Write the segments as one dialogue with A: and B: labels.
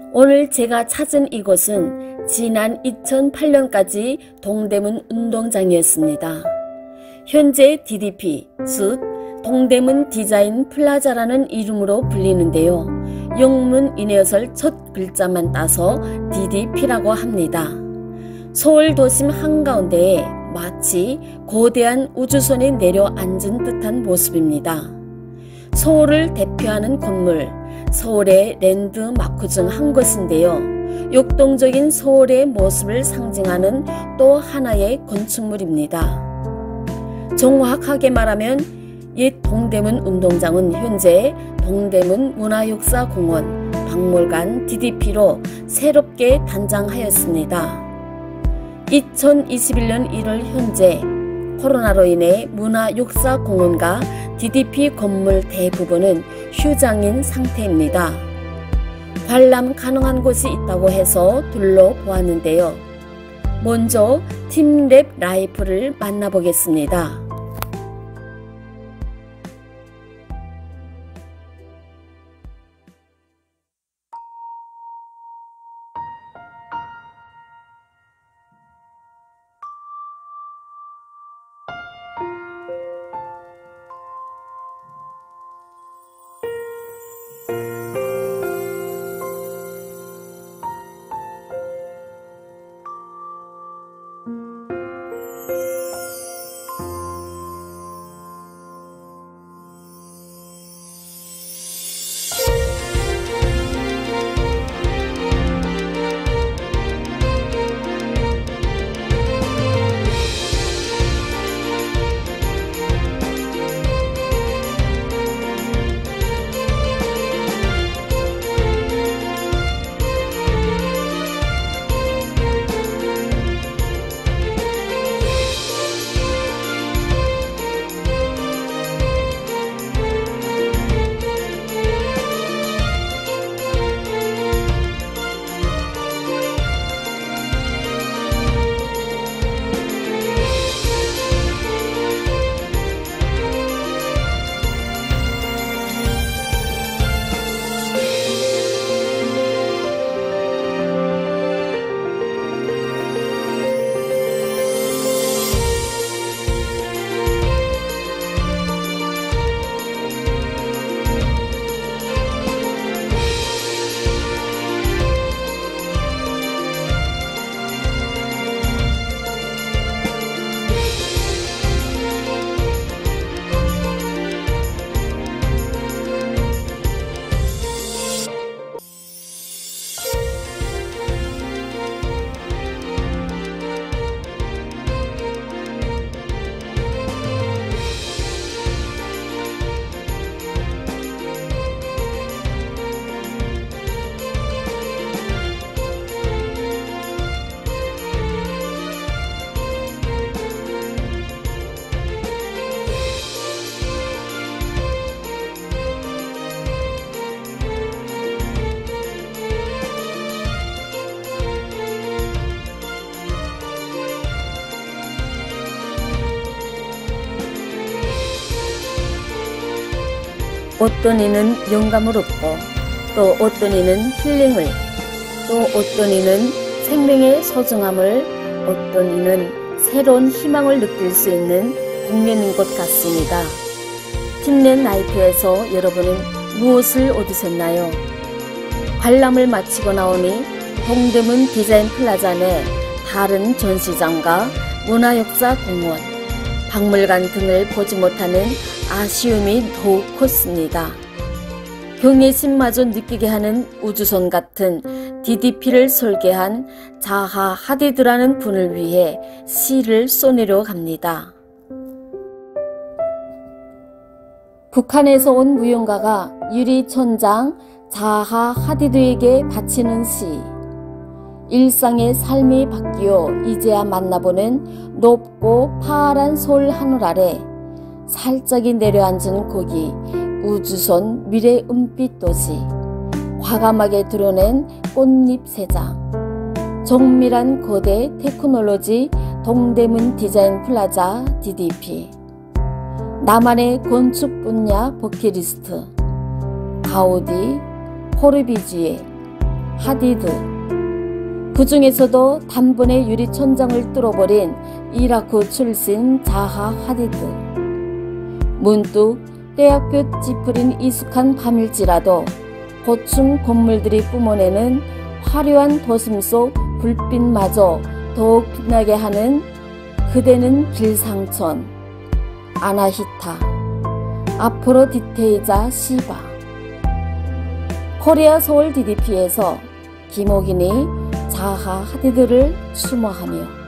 A: 오늘 제가 찾은 이곳은 지난 2008년까지 동대문 운동장이었습니다. 현재 DDP, 즉 동대문 디자인 플라자라는 이름으로 불리는데요. 영문 인해설 첫 글자만 따서 DDP라고 합니다. 서울 도심 한가운데에 마치 거대한 우주선에 내려앉은 듯한 모습입니다. 서울을 대표하는 건물, 서울의 랜드마크 중 한 곳인데요. 역동적인 서울의 모습을 상징하는 또 하나의 건축물입니다. 정확하게 말하면 옛 동대문 운동장은 현재 동대문 문화역사공원 박물관 DDP로 새롭게 단장하였습니다. 2021년 1월 현재 코로나로 인해 문화역사공원과 DDP 건물 대부분은 휴장인 상태입니다. 관람 가능한 곳이 있다고 해서 둘러보았는데요. 먼저 팀랩 라이프를 만나보겠습니다. 어떤 이는 영감을 얻고 또 어떤 이는 힐링을 또 어떤 이는 생명의 소중함을 어떤 이는 새로운 희망을 느낄 수 있는 공연인 것 같습니다. 팀랩 라이프에서 여러분은 무엇을 얻으셨나요? 관람을 마치고 나오니 동대문 디자인 플라자 내 다른 전시장과 문화역사공원, 박물관 등을 보지 못하는 아쉬움이 더욱 컸습니다. 경외심마저 느끼게 하는 우주선 같은 DDP를 설계한 자하 하디드라는 분을 위해 시를 쏘내려 갑니다. 북한에서 온 무용가가 유리천장 자하 하디드에게 바치는 시. 일상의 삶이 바뀌어 이제야 만나보는 높고 파란 서울 하늘 아래 살짝이 내려앉은 거기 우주선 미래 은빛 도시, 과감하게 드러낸 꽃잎 세장, 정밀한 거대 테크놀로지 동대문 디자인 플라자 DDP, 나만의 건축 분야 버킷리스트, 가우디, 코르비지에, 하디드. 그 중에서도 단번에 유리천장을 뚫어버린 이라크 출신 자하 하디드. 문득 떼약볕 짙은 이숙한 밤일지라도 고층 건물들이 뿜어내는 화려한 도심 속 불빛마저 더욱 빛나게 하는 그대는 길상천, 아나히타, 아프로디테이자 시바. 코리아 서울 DDP에서 김옥인이 자하 하디드를 추모하며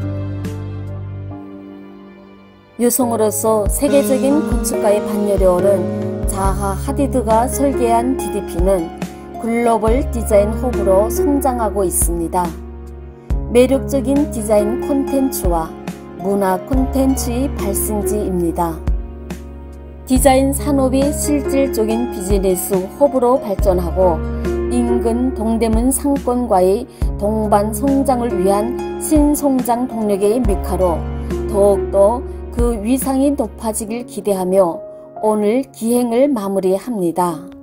A: 여성으로서 세계적인 건축가의 반열에 오른 자하 하디드가 설계한 DDP는 글로벌 디자인 허브로 성장하고 있습니다. 매력적인 디자인 콘텐츠와 문화 콘텐츠의 발생지입니다. 디자인 산업이 실질적인 비즈니스 허브로 발전하고 인근 동대문 상권과의 동반 성장을 위한 신성장 동력의 메카로 더욱더 그 위상이 높아지길 기대하며 오늘 기행을 마무리합니다.